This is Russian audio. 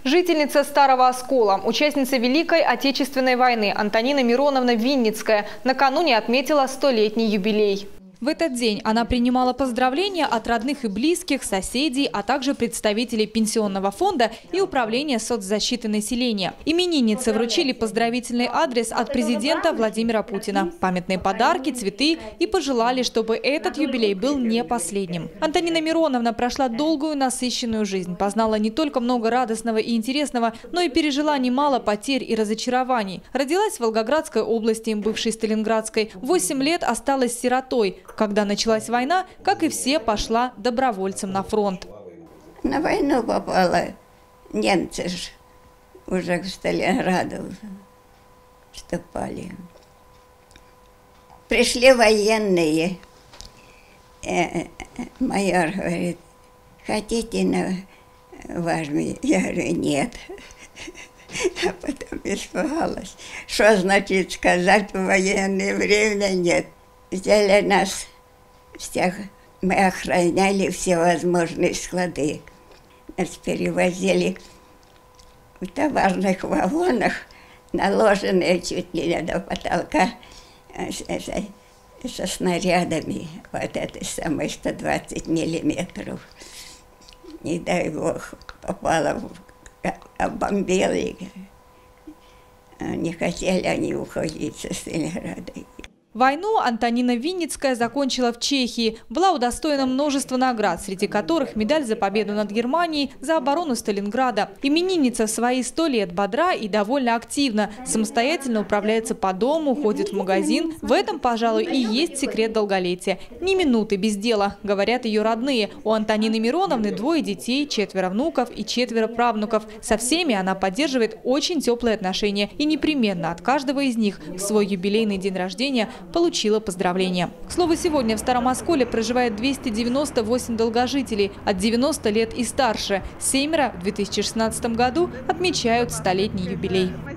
Жительница Старого Оскола, участница Великой Отечественной войны Антонина Мироновна Винницкая накануне отметила 100-летний юбилей. В этот день она принимала поздравления от родных и близких, соседей, а также представителей Пенсионного фонда и Управления соцзащиты населения. Имениннице вручили поздравительный адрес от президента Владимира Путина, памятные подарки, цветы и пожелали, чтобы этот юбилей был не последним. Антонина Мироновна прошла долгую, насыщенную жизнь, познала не только много радостного и интересного, но и пережила немало потерь и разочарований. Родилась в Волгоградской области, бывшей Сталинградской. 8 лет осталась сиротой. Когда началась война, как и все, пошла добровольцем на фронт. На войну попала. Немцы же уже к Сталинграду вступали. Пришли военные. Майор говорит: хотите в армию? Я говорю: нет. А потом испугалась. Что значит сказать: в военное время нет? Взяли нас всех, мы охраняли все возможные склады. Нас перевозили в товарных вагонах, наложенные чуть ли не до потолка со снарядами, вот этой самой 120 миллиметров. Не дай бог, попало, обомбили. Не хотели они уходить со Сталинграда. Войну Антонина Винницкая закончила в Чехии. Была удостоена множества наград, среди которых медаль за победу над Германией, за оборону Сталинграда. Именинница в свои 100 лет бодра и довольно активна. Самостоятельно управляется по дому, ходит в магазин. В этом, пожалуй, и есть секрет долголетия. Ни минуты без дела, говорят ее родные. У Антонины Мироновны 2 детей, 4 внуков и 4 правнуков. Со всеми она поддерживает очень теплые отношения. И непременно от каждого из них в свой юбилейный день рождения получила поздравления. К слову, сегодня в Старом Осколе проживает 298 долгожителей от 90 лет и старше. 7 в 2016 году отмечают 100-летний юбилей.